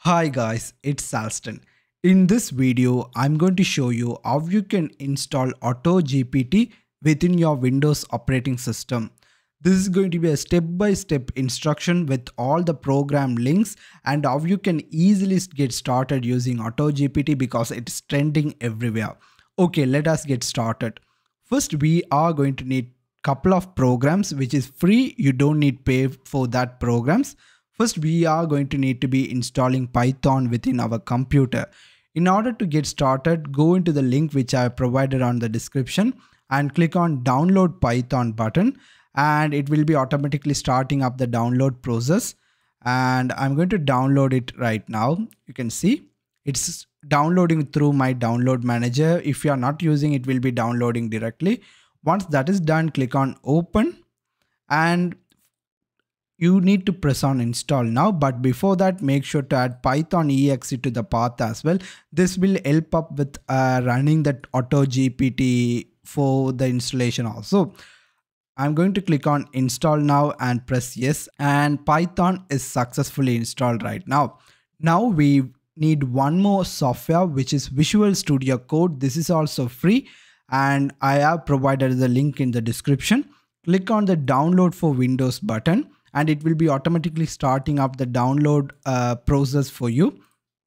Hi guys, it's Alston. In this video, I'm going to show you how you can install AutoGPT within your Windows operating system. This is going to be a step-by-step instruction with all the program links and how you can easily get started using AutoGPT because it's trending everywhere. Okay, let us get started. First, we are going to need couple of programs which is free. You don't need pay for that programs. First, we are going to need to be installing Python within our computer. In order to get started, go into the link which I provided on the description and click on download Python button, and it will be automatically starting up the download process. And I'm going to download it right now. You can see it's downloading through my download manager. If you are not using it, will be downloading directly. Once that is done, click on open and you need to press on install now, but before that make sure to add Python exe to the path as well. This will help up with running that AutoGPT for the installation also. I'm going to click on install now and press yes, and Python is successfully installed right now. Now we need one more software which is Visual Studio Code. This is also free and I have provided the link in the description. Click on the download for Windows button and it will be automatically starting up the download process for you.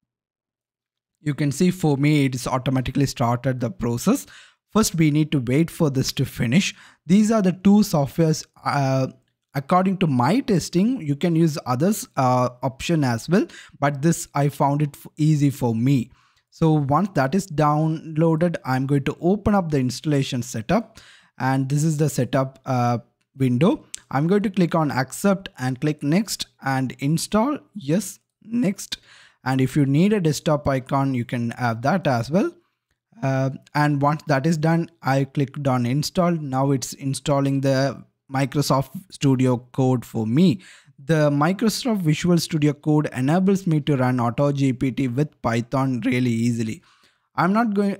You can see for me it is automatically started the process. First we need to wait for this to finish. These are the two softwares according to my testing. You can use others option as well, but this I found it easy for me. So once that is downloaded, I'm going to open up the installation setup, and this is the setup window. I'm going to click on accept and click next and install. Yes, next. And if you need a desktop icon, you can have that as well. And once that is done, I clicked on install. Now it's installing the Microsoft Studio Code for me. The Microsoft Visual Studio Code enables me to run AutoGPT with Python really easily. I'm not going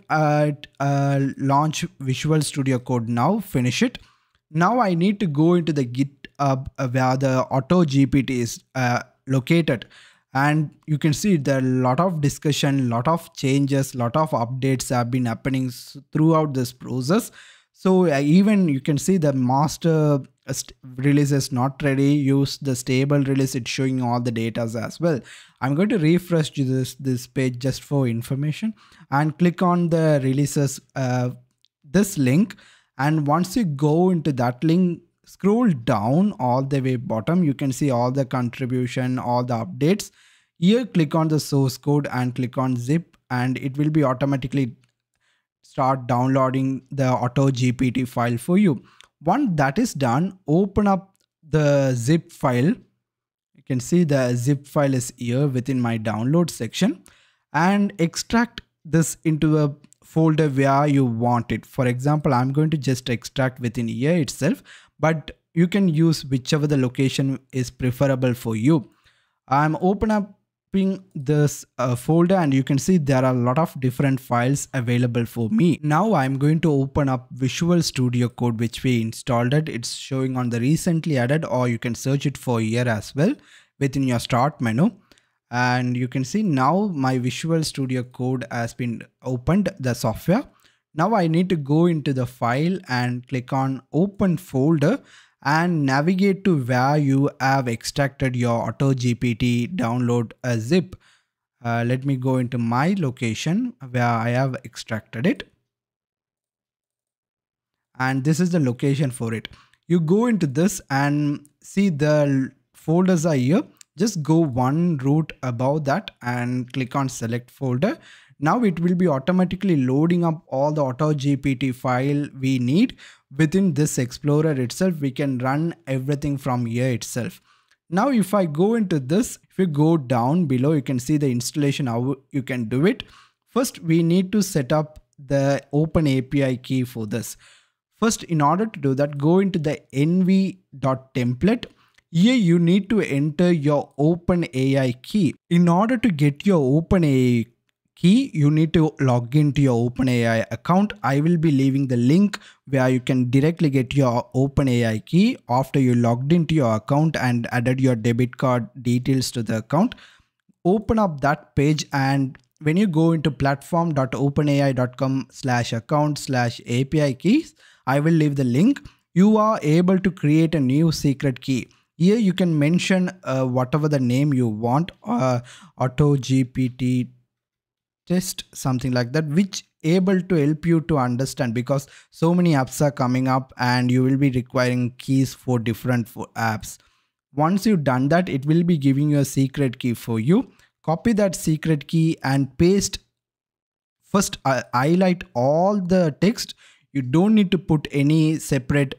to launch Visual Studio Code now, finish it. Now I need to go into the GitHub where the AutoGPT is located. And you can see there are a lot of discussion, lot of changes, lot of updates have been happening throughout this process. So even you can see the master release is not ready. Use the stable release. It's showing all the data as well. I'm going to refresh this page just for information and click on the releases, this link. And once you go into that link, scroll down all the way bottom, you can see all the contribution, all the updates. Here click on the source code and click on zip, and it will be automatically start downloading the AutoGPT file for you. Once that is done, open up the zip file. You can see the zip file is here within my download section, and extract this into a folder where you want it. For example, I'm going to just extract within here itself, but you can use whichever the location is preferable for you. I'm opening this folder, and you can see there are a lot of different files available for me. Now I'm going to open up Visual Studio Code which we installed it. It's showing on the recently added, or you can search it for here as well within your start menu. And you can see now my Visual Studio Code has been opened, the software. Now I need to go into the file and click on open folder and navigate to where you have extracted your AutoGPT download zip. Let me go into my location where I have extracted it. And this is the location for it. You go into this and see the folders are here. Just go one root above that and click on select folder. Now it will be automatically loading up all the AutoGPT file we need. Within this explorer itself, we can run everything from here itself. Now if I go into this, if you go down below, you can see the installation, how you can do it. First, we need to set up the Open API key for this. First, in order to do that, go into the nv.template. Here you need to enter your OpenAI key. In order to get your OpenAI key, you need to log into your OpenAI account. I will be leaving the link where you can directly get your OpenAI key after you logged into your account and added your debit card details to the account. open up that page, and when you go into platform.openai.com/account/API keys, I will leave the link. You are able to create a new secret key. Here you can mention whatever the name you want, AutoGPT test, something like that, which able to help you to understand, because so many apps are coming up and you will be requiring keys for different apps. Once you've done that, it will be giving you a secret key for you. Copy that secret key and paste. First, highlight all the text. You don't need to put any separate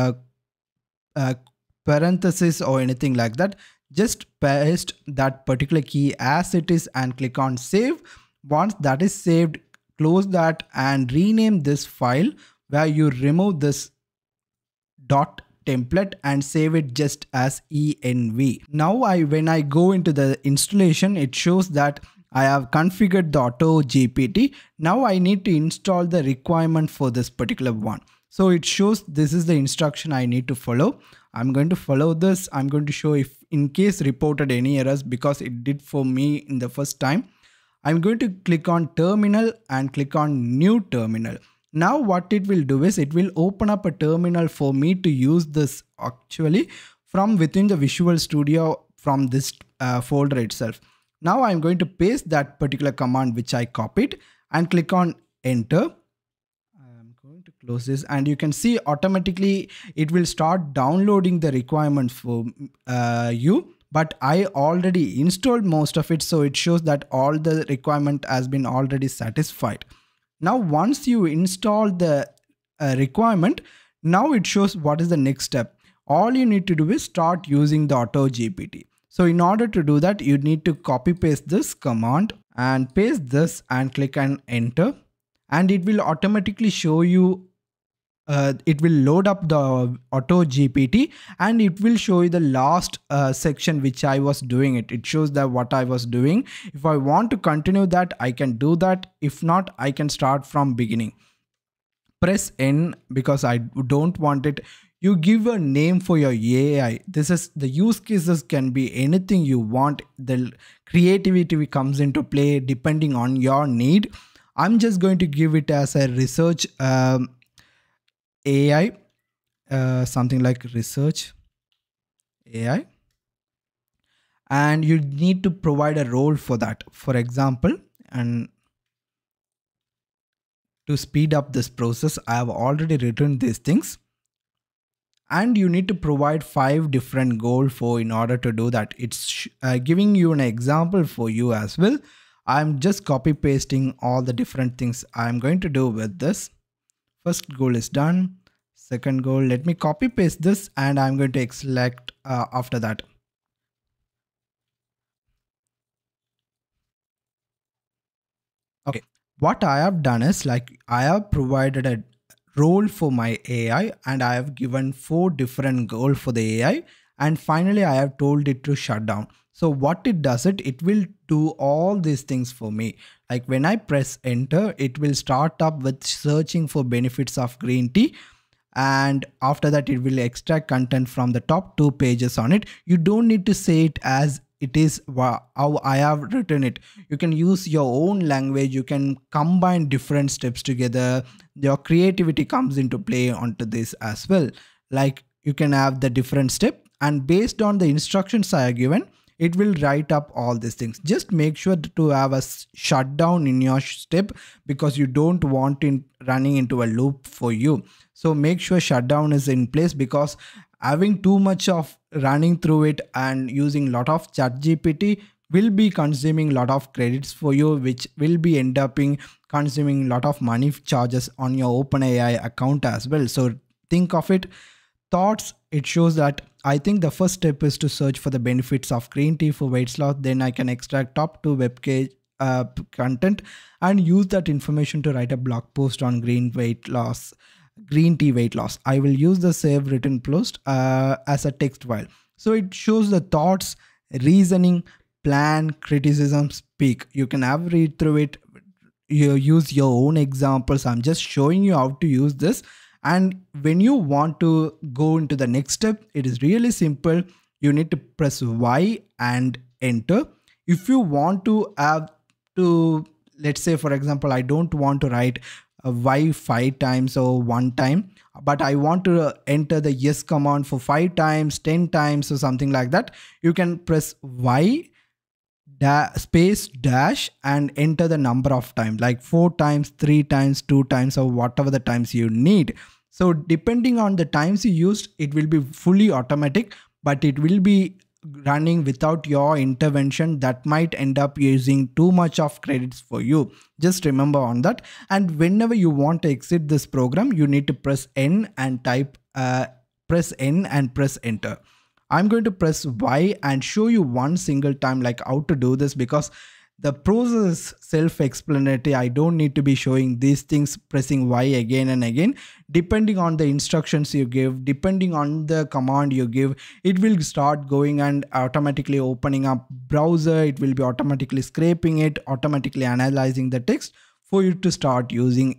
parenthesis or anything like that. Just paste that particular key as it is and click on save. Once that is saved, close that and rename this file where you remove this dot template and save it just as env. Now when I go into the installation, it shows that I have configured the AutoGPT. Now I need to install the requirement for this particular one. So it shows this is the instruction I need to follow. I'm going to follow this. I'm going to show if in case reported any errors, because it did for me in the first time. I'm going to click on terminal and click on new terminal. Now what it will do is it will open up a terminal for me to use this actually from within the Visual Studio from this folder itself. Now I'm going to paste that particular command which I copied and click on enter. I'm going to close this and you can see automatically it will start downloading the requirements for you. But I already installed most of it, so it shows that all the requirement has been already satisfied. Now once you install the requirement, now it shows what is the next step. All you need to do is start using the AutoGPT. So in order to do that, you need to copy paste this command and paste this and click on enter, and it will automatically show you it will load up the AutoGPT and it will show you the last section which I was doing it. It shows that what I was doing. If I want to continue that, I can do that. If not, I can start from beginning. Press N because I don't want it. You give a name for your AI. This is the use cases can be anything you want. The creativity comes into play depending on your need. I'm just going to give it as a research AI, something like research AI, and you need to provide a role for that. For example, and to speed up this process, I have already written these things, and you need to provide 5 different goals for in order to do that. It's giving you an example for you as well. I'm just copy pasting all the different things I'm going to do with this. First goal is done. Second goal, let me copy paste this and I'm going to select after that. Okay, what I have done is like I have provided a role for my AI and I have given 4 different goals for the AI, and finally I have told it to shut down. So what it does, it will do all these things for me. Like when I press enter, it will start up with searching for benefits of green tea, and after that it will extract content from the top 2 pages on it. You don't need to say it as it is how I have written it. You can use your own language. You can combine different steps together. Your creativity comes into play onto this as well. Like you can have the different step, and based on the instructions I have given, it will write up all these things. Just make sure to have a shutdown in your step because you don't want it running into a loop for you. So make sure shutdown is in place, because having too much of running through it and using a lot of ChatGPT will be consuming a lot of credits for you, which will be end up consuming a lot of money charges on your OpenAI account as well. So think of it. Thoughts, it shows that I think the first step is to search for the benefits of green tea for weight loss. Then I can extract top 2 web page content and use that information to write a blog post on green tea weight loss. I will use the save written post as a text file. So it shows the thoughts, reasoning, plan, criticism, speak. You can have read through it. You use your own examples. I'm just showing you how to use this. And when you want to go into the next step, it is really simple. You need to press Y and enter. If you want to have to, let's say for example, I don't want to write y 5 times or 1 time, but I want to enter the yes command for 5 times, 10 times or something like that, you can press y space dash and enter the number of times, like 4 times, 3 times, 2 times, or whatever the times you need. So depending on the times you used, it will be fully automatic, but it will be running without your intervention. That might end up using too much of credits for you. Just remember on that. And whenever you want to exit this program, you need to press N and type press N and press enter. I'm going to press Y and show you one single time like how to do this, because the process is self-explanatory. I don't need to be showing these things, pressing Y again and again. Depending on the instructions you give, depending on the command you give, it will start going and automatically opening up browser. It will be automatically scraping it, automatically analyzing the text for you to start using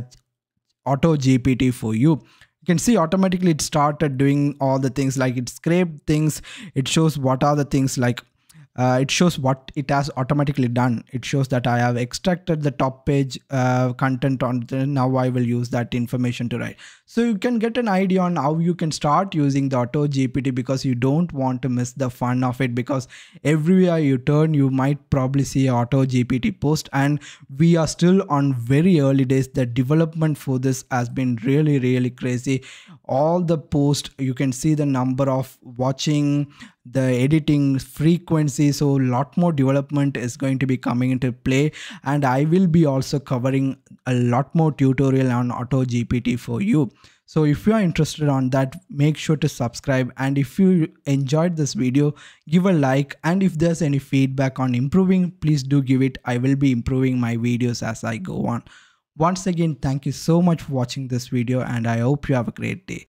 AutoGPT for you. You can see automatically it started doing all the things, like it scraped things. It shows what are the things, like it shows what it has automatically done. It shows that I have extracted the top page content on the, now I will use that information to write. So you can get an idea on how you can start using the AutoGPT, because you don't want to miss the fun of it, because everywhere you turn you might probably see an AutoGPT post, and we are still on very early days. The development for this has been really crazy. All the posts, you can see the number of watching, the editing frequency, so a lot more development is going to be coming into play, and I will be also covering a lot more tutorial on AutoGPT for you. So if you are interested on that, make sure to subscribe, and if you enjoyed this video, give a like, and if there's any feedback on improving, please do give it. I will be improving my videos as I go on. Once again, thank you so much for watching this video, and I hope you have a great day.